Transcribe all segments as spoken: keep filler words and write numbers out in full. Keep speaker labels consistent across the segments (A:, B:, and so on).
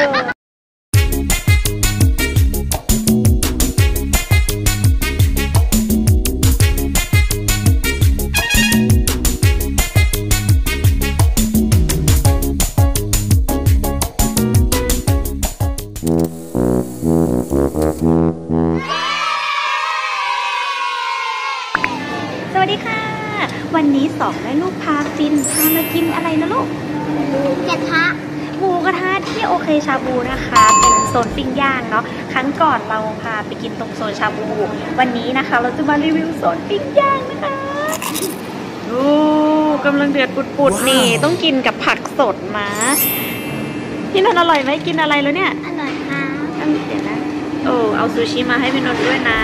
A: สวัสดีค่ะวันนี้สองแม่ลูกพาฟินพามากินอะไรนะลูก
B: หมูกระทะ
A: หมูกระทะที่โอเคชาบูนะคะเป็นโซนปิ้งย่างเนาะครั้งก่อนเราพาไปกินตรงโซนชาบูวันนี้นะคะเราจะมารีวิวโซนปิ้งย่างนะคะโอ้กำลังเดือดปุดๆนี่ต้องกินกับผักสดมาพี่นนท์อร่อยไหมกินอะไรแล้วเนี่ย
B: อร่อยค่ะ
A: เดี๋ยวนะโอ้เอาซูชิมาให้พี่นนท์ด้วยนะ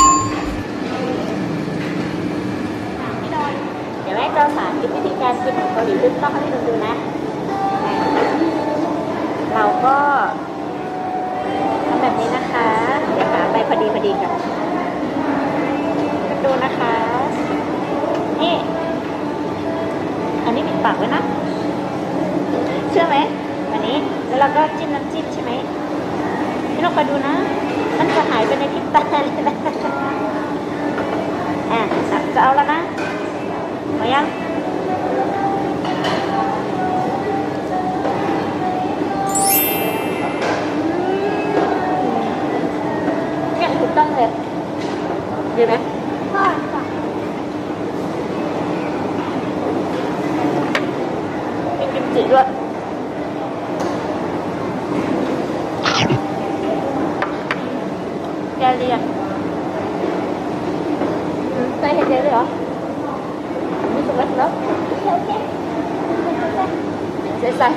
A: เดี๋ยวแม่จะสาธิตวิธีการกินของเกาหลีซึ่งต้องให้พี่นนท์ดูนะเราก็ทำแบบนี้นะคะเดี๋ยวหาไปพอดีพอดีกันดูนะคะนี่อันนี้ปิดปากไว้นะเชื่อไหมอันนี้แล้วเราก็จิ้มน้ำจิ้มใช่ไหมพี่นกคอยดูนะมันจะหายไปในพริบตาเลยนะอ่ะจะเอาแล้วนะมายังเนี่ยถูกต้องเลยดีไหม
B: พ่อค่ะ
A: มีกิมจิด้วยแกเรียนใส่เห็ดเยอะเลยเหรอไม่สุกแล้วแล้ว
B: โอเค
A: ใส่ใส่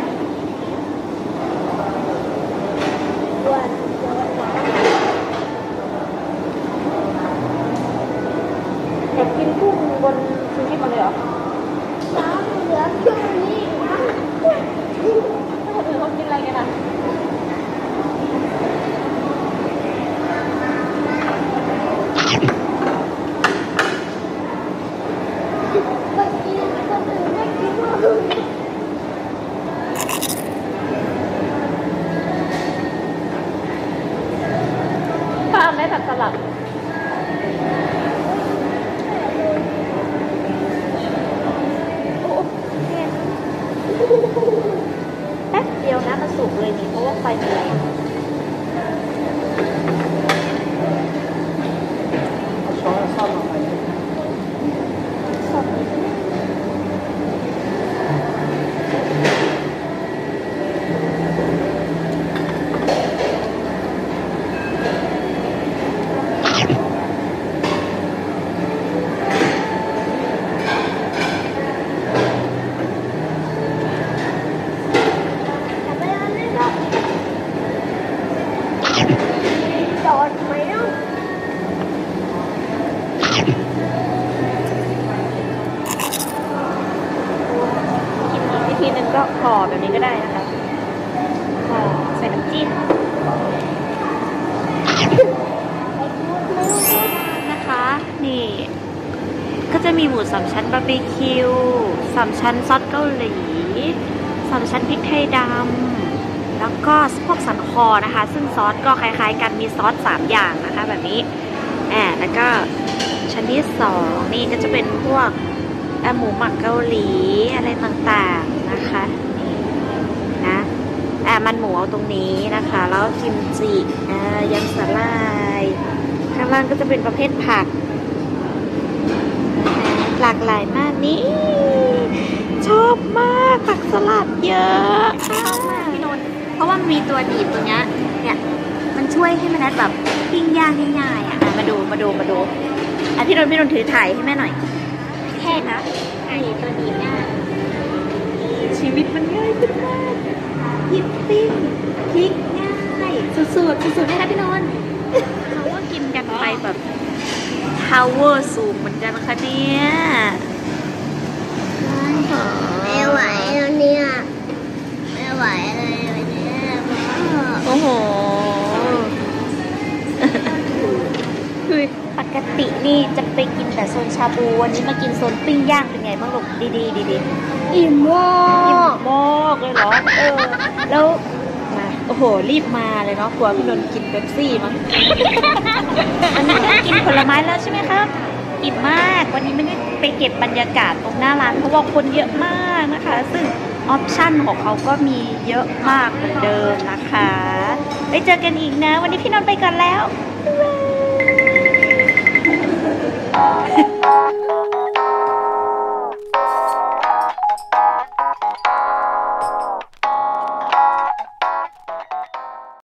A: อยากกินกุ้งบนซูชิมาเลยเหรอ
B: น้ำเหลือแค่นี้นะ
A: คนอื่นเขากินอะไรกันอ่ะป้าไม่ผัดสลัดแป๊บเดียวนะมันสุกเลยนี่เพราะว่าไฟมันแรงช้อนซ่อมลงไปซ่อมทีนึงก็ห่อแบบนี้ก็ได้นะคะห่อใส่น้ำจิ้มนะคะนี่ก็จะมีหมูสามชั้นบาร์บีคิวสามชั้นซอสเกาหลีสามชั้นพริกไทยดำแล้วก็พวกสันคอนะคะซึ่งซอสก็คล้ายๆกันมีซอสสามอย่างนะคะแบบนี้แอบแล้วก็ชั้นที่สองนี่ก็จะเป็นพวกหมูหมักเกาหลีอะไรต่างๆนะคะนี่นะอ่ามันหมูเอาตรงนี้นะคะแล้วกิมจิอ่ายำสาลายข้างล่างก็จะเป็นประเภทผักหลากหลายมากนี่ชอบมากผักสลัดเยอะชอบมากพี่นนท์เพราะว่ามันมีตัวดีดตัวเนี้ยเนี่ยมันช่วยให้มันแบบปิ้งย่างง่ายๆอ่ะมาดูมาดูมาดูอ่ะพี่นนท์พี่นนท์ถือถ่ายให้แม่หน่อยแค่นะไอ้ตัวดีง่ายชีวิตมันง่ายขึ้นมากยิบปิ้งพริกง่ายสุดๆสุดๆเลยนะพี่นนท์เขาว่ากินกันไปแบบทาวเวอร์สูงเหมือนกันนะคะเนี่ย
B: ไม่ไหวแล้วเนี่ยไม่ไหวเลยเนี่ย
A: โอ้โหคือปกตินี่จะไปกินแต่โซนชาบูวันนี้มากินโซนปิ้งย่างเป็นไงบ้างลูกดีๆดีๆ
B: อิ่มมาก
A: อิ่มมากเลยเหรอเออแล้วมาโอ้โหรีบมาเลยเนาะกลัวพี่นนท์กินเป๊ปซี่มั้ง วันนี้ก็กินผลไม้แล้วใช่ไหมครับอิ่มมากวันนี้ไม่ได้ไปเก็บบรรยากาศตรงหน้าร้านเพราะว่าคนเยอะมากนะคะ ซึ่งออปชั่นของเขาก็มีเยอะมากเหมือนเดิมนะคะไปเจอกันอีกนะวันนี้พี่นนท์ไปก่อนแล้ว